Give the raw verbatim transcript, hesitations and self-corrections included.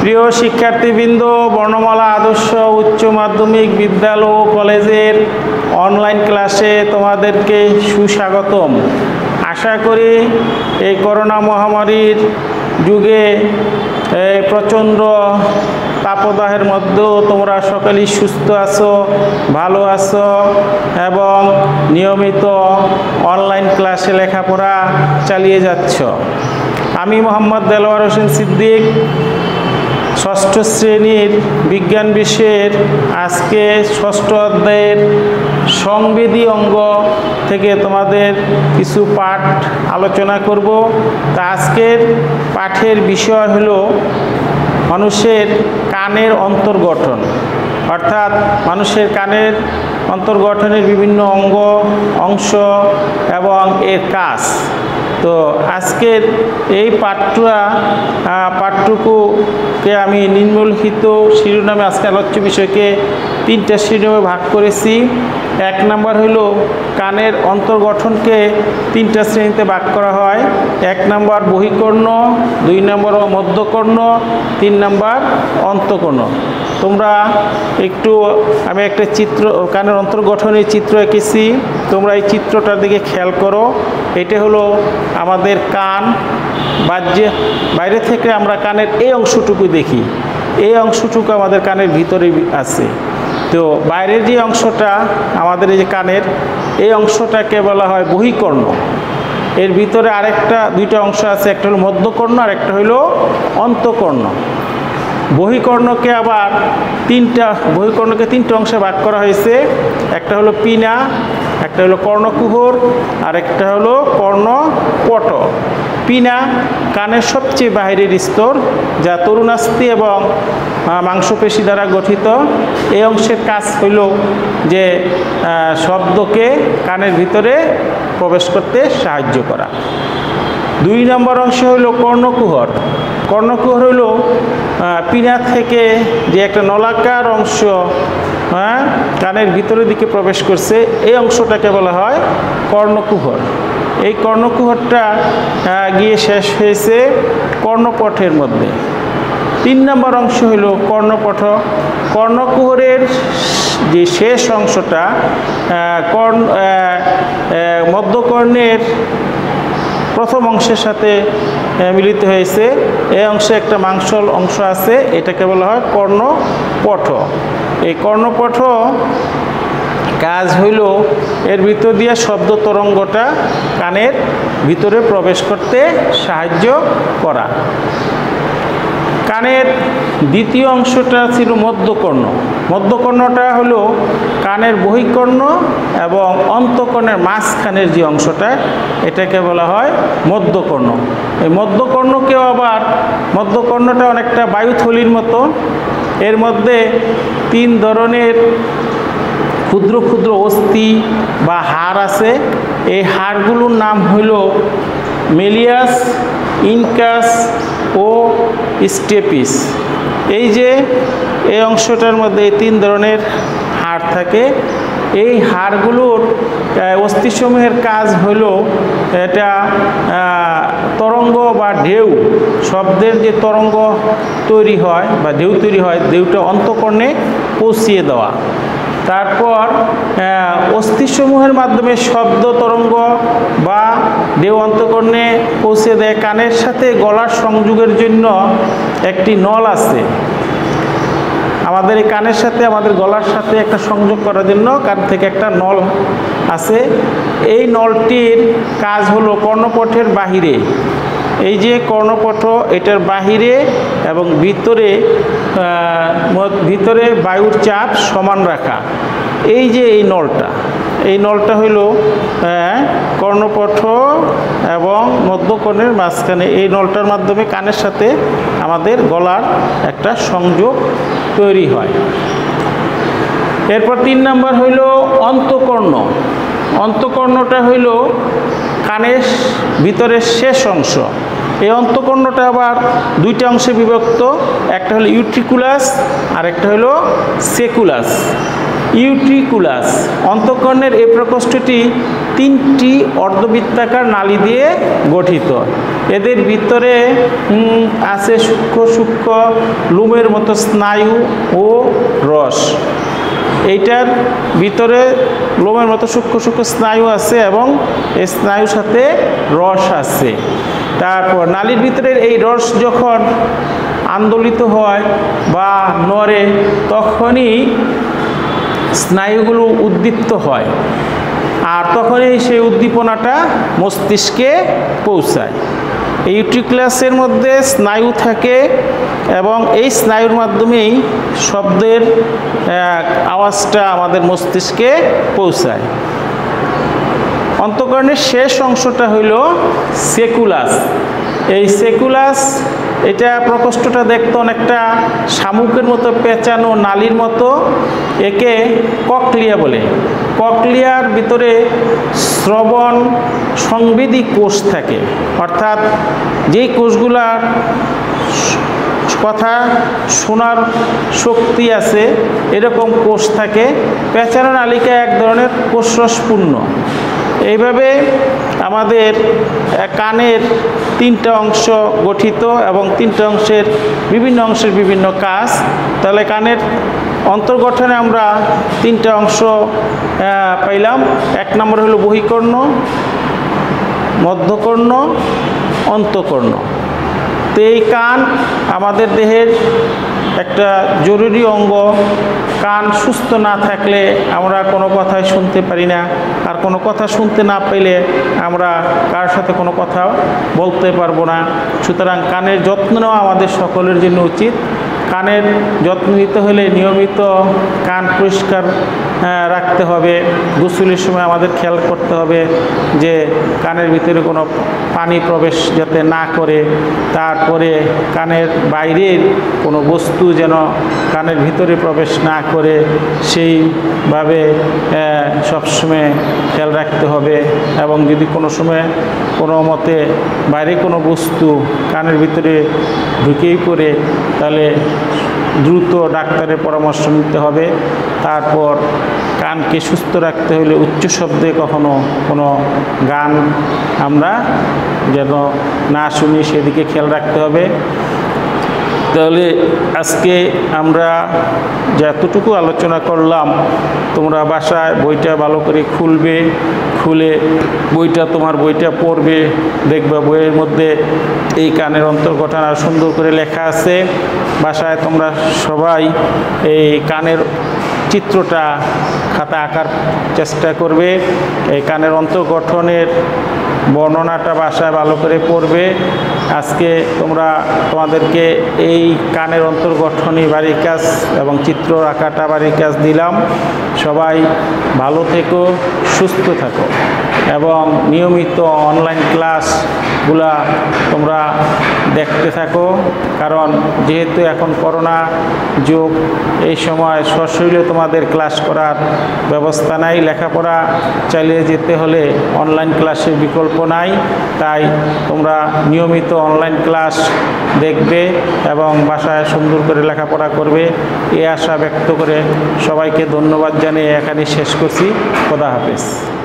প্রিয় শিক্ষার্থীবৃন্দ, বর্ণমালা আদর্শ উচ্চ মাধ্যমিক বিদ্যালয় ও কলেজের অনলাইন ক্লাসে তোমাদেরকে সুস্বাগতম। আশা করি এই করোনা মহামারীর যুগে প্রচণ্ড তাপদাহের মধ্যেও তোমরা সকলেই সুস্থ আছো, ভালো আছো এবং নিয়মিত অনলাইন ক্লাসে লেখাপড়া চালিয়ে যাচ্ছ। আমি মোহাম্মদ দেলোয়ার হোসেন সিদ্দিক, ষষ্ঠ শ্রেণীর বিজ্ঞান বিষয়ের আজকে ষষ্ঠ অধ্যায়ের সংবেদী অঙ্গ থেকে তোমাদের কিছু পাঠ আলোচনা করব। তা আজকের পাঠের বিষয় হলো মানুষের কানের অন্তর্গঠন, অর্থাৎ মানুষের কানের অন্তর্গঠনের বিভিন্ন অঙ্গ অংশ এবং এর কাজ। তো আজকের এই পাঠটা পাঠটুকুকে আমি নিম্নলিখিত শিরোনামে আজকে আলোচ্য বিষয়কে তিনটা শিরোনামে ভাগ করেছি। এক নম্বর হলো কানের অন্তর্গঠনকে তিনটা শ্রেণীতে ভাগ করা হয়। এক নম্বর বহিকর্ণ, দুই নম্বর মধ্যকর্ণ, তিন নম্বর অন্তঃকর্ণ। তোমরা একটু আমি একটা চিত্র কানের অন্তর্গঠনের চিত্র এঁকেছি, তোমরা এই চিত্রটার দিকে খেয়াল করো। এটা হলো আমাদের কান। বাহ্যে বাইরে থেকে আমরা কানের এই অংশটুকু দেখি, এই অংশটুকু আমাদের কানের ভিতরে আছে। তো বাইরের যে অংশটা আমাদের এই যে কানের, এই অংশটাকে বলা হয় বহিকর্ণ। এর ভিতরে আরেকটা দুইটা অংশ আছে, একটা হলো মধ্যকর্ণ আর একটা হলো অন্তঃকর্ণ। বহিকর্ণকে আবার তিনটা বহিকর্ণকে তিনটা অংশে ভাগ করা হয়েছে। একটা হলো পিনা, একটা হলো কর্ণকুহর আর একটা হলো কর্ণপট। পিনা কানের সবচেয়ে বাহিরের স্তর, যা তরুণাস্থি এবং মাংসপেশি দ্বারা গঠিত। এই অংশের কাজ হইল যে শব্দকে কানের ভিতরে প্রবেশ করতে সাহায্য করা। দুই নম্বর অংশ হইল কর্ণকুহর। কর্ণকুহর হইল পিনা থেকে যে একটা নলাকার অংশ হ্যাঁ কানের ভিতরের দিকে প্রবেশ করছে, এই অংশটাকে বলা হয় কর্ণকুহর। এই কর্ণকুহরটা গিয়ে শেষ হয়েছে কর্ণপটের মধ্যে। তিন নম্বর অংশ হইল কর্ণপট। কর্ণকুহরের যে শেষ অংশটা কর্ণ মধ্যকর্ণের প্রথম অংশের সাথে মিলিত হয়েছে। এই অংশে একটা মাংসল অংশ আছে, এটাকে বলা হয় কর্ণপট। এই কর্ণপট কাজ হইল এর ভিতর দিয়ে শব্দ তরঙ্গটা কানের ভিতরে প্রবেশ করতে সাহায্য করা। কানের দ্বিতীয় অংশটা ছিল মধ্যকর্ণ। মধ্যকর্ণটা হলো কানের বহিকর্ণ এবং অন্তঃকর্ণের মাঝখানের যে অংশটা, এটাকে বলা হয় মধ্যকর্ণ। এই মধ্যকর্ণকেও আবার মধ্যকর্ণটা অনেকটা বায়ুথলির মতো। এর মধ্যে তিন ধরনের ক্ষুদ্র ক্ষুদ্র অস্থি বা হাড় আছে। এই হাড়গুলোর নাম হইল মেলিয়াস, ইনকাস ও স্টেপিস। এই যে এই অংশটার মধ্যে এই তিন ধরনের হাড় থাকে। এই হাড়গুলোর অস্থিসমূহের কাজ হইল এটা তরঙ্গ বা ঢেউ, শব্দের যে তরঙ্গ তৈরি হয় বা ঢেউ তৈরি হয়, ঢেউটা অন্তঃকর্ণে পৌঁছিয়ে দেওয়া। তারপর অস্থিসমূহের মাধ্যমে শব্দ তরঙ্গ বা ঢেউ অন্তঃকর্ণে পৌঁছে দেয়। কানের সাথে গলার সংযোগের জন্য একটি নল আছে। আমাদের এই কানের সাথে আমাদের গলার সাথে একটা সংযোগ করার জন্য কান থেকে একটা নল আছে। এই নলটির কাজ হলো কর্ণপটের বাহিরে, এই যে কর্ণপট এটার বাহিরে এবং ভিতরে ভিতরে বায়ুর চাপ সমান রাখা। এই যে এই নলটা, এই নলটা হইল কর্ণপট এবং মধ্যকর্ণের মাঝখানে। এই নলটার মাধ্যমে কানের সাথে আমাদের গলার একটা সংযোগ তৈরি হয়। এরপর তিন নম্বর হইল অন্তঃকর্ণ। অন্তঃকর্ণটা হইল কানের ভিতরের শেষ অংশ। এই অন্তঃকর্ণটা আবার দুইটা অংশে বিভক্ত, একটা হলো ইউট্রিকুলাস আর একটা হলো সেকুলাস। ইউট্রিকুলাস। অন্তঃকর্ণের এই প্রকোষ্ঠটি তিনটি অর্ধবৃত্তাকার নালী দিয়ে গঠিত। এদের ভিতরে আছে সূক্ষ্ম সূক্ষ্ম লুমের মতো স্নায়ু ও রস। এইটার ভিতরে লোমের মতো সূক্ষ্ম সূক্ষ্ম স্নায়ু আছে এবং এই স্নায়ুর সাথে রস আছে। তারপর নালীর ভিতরের এই রস যখন আন্দোলিত হয় বা নড়ে তখনই স্নায়ুগুলো উদ্দীপ্ত হয়, আর তখনই সেই উদ্দীপনাটা মস্তিষ্কে পৌঁছায়। এই ইউট্রিকুলাসের মধ্যে স্নায়ু থাকে এবং এই স্নায়ুর মাধ্যমেই শব্দের আওয়াজটা আমাদের মস্তিষ্কে পৌঁছায়। অন্তঃকর্ণের শেষ অংশটা হইল সেকুলাস। এই সেকুলাস এটা প্রকোষ্ঠটা দেখতে অনেকটা শামুকের মতো পেঁচানো নালীর মতো। একে ককলিয়া বলে। ককলিয়ার ভিতরে শ্রবণ সংবেদী কোষ থাকে, অর্থাৎ যেই কোষগুলার কথা শোনার শক্তি আছে এরকম কোষ থাকে। পেঁচানো নালিকা এক ধরনের কোষরসপূর্ণ। এইভাবে আমাদের কানের তিনটা অংশ গঠিত এবং তিনটা অংশের বিভিন্ন অংশের বিভিন্ন কাজ। তাহলে কানের অন্তর্গঠনে আমরা তিনটা অংশ পাইলাম। এক নম্বর হলো বহিকর্ণ, মধ্যকর্ণ, অন্তঃকর্ণ। তো এই কান আমাদের দেহের একটা জরুরি অঙ্গ। কান সুস্থ না থাকলে আমরা কোনো কথাই শুনতে পারি না, আর কোনো কথা শুনতে না পেলে আমরা কার সাথে কোনো কথা বলতে পারবো না। সুতরাং কানের যত্ন নেওয়া আমাদের সকলের জন্য উচিত। কানের যত্ন নিতে হলে নিয়মিত কান পরিষ্কার রাখতে হবে। গোসলের সময় আমাদের খেয়াল করতে হবে যে কানের ভিতরে কোনো পানি প্রবেশ যাতে না করে। তারপরে কানের বাইরের কোনো বস্তু যেন কানের ভিতরে প্রবেশ না করে সেইভাবে সবসময় খেয়াল রাখতে হবে। এবং যদি কোনো সময় কোনো মতে বাইরে কোনো বস্তু কানের ভিতরে ঢুকেই পড়ে তাহলে দ্রুত ডাক্তারের পরামর্শ নিতে হবে। তারপর কানকে সুস্থ রাখতে হলে উচ্চ শব্দে কখনো কোনো গান আমরা যেন না শুনি সেদিকে খেয়াল রাখতে হবে। তাহলে আজকে আমরা যতটুকু আলোচনা করলাম, তোমরা বাসায় বইটা ভালো করে খুলবে, খুলে বইটা তোমার বইটা পড়বে, দেখবে বইয়ের মধ্যে এই কানের অন্তর্গঠন আর সুন্দর করে লেখা আছে। বাসায় তোমরা সবাই এই কানের চিত্রটা খাতা আঁকার চেষ্টা করবে। এই কানের অন্তর্গঠনের বর্ণনাটা বাসায় ভালো করে পড়বে। আজকে তোমরা তোমাদেরকে এই কানের অন্তর্গঠনই বাড়ির কাজ এবং চিত্র আঁকাটা বাড়ির কাজ দিলাম। সবাই ভালো থেকো, সুস্থ থাকো এবং নিয়মিত অনলাইন ক্লাসগুলা তোমরা দেখতে থাকো। কারণ যেহেতু এখন করোনা যুগ, এই সময় সশরীরে তোমাদের ক্লাস করার ব্যবস্থা নাই। লেখাপড়া চালিয়ে যেতে হলে অনলাইন ক্লাসের বিকল্প নাই। তাই তোমরা নিয়মিত অনলাইন ক্লাস দেখবে এবং বাসায় সুন্দর করে লেখাপড়া করবে, এই আশা ব্যক্ত করে সবাইকে ধন্যবাদ জানিয়ে এখানে শেষ করছি। খোদা হাফেজ।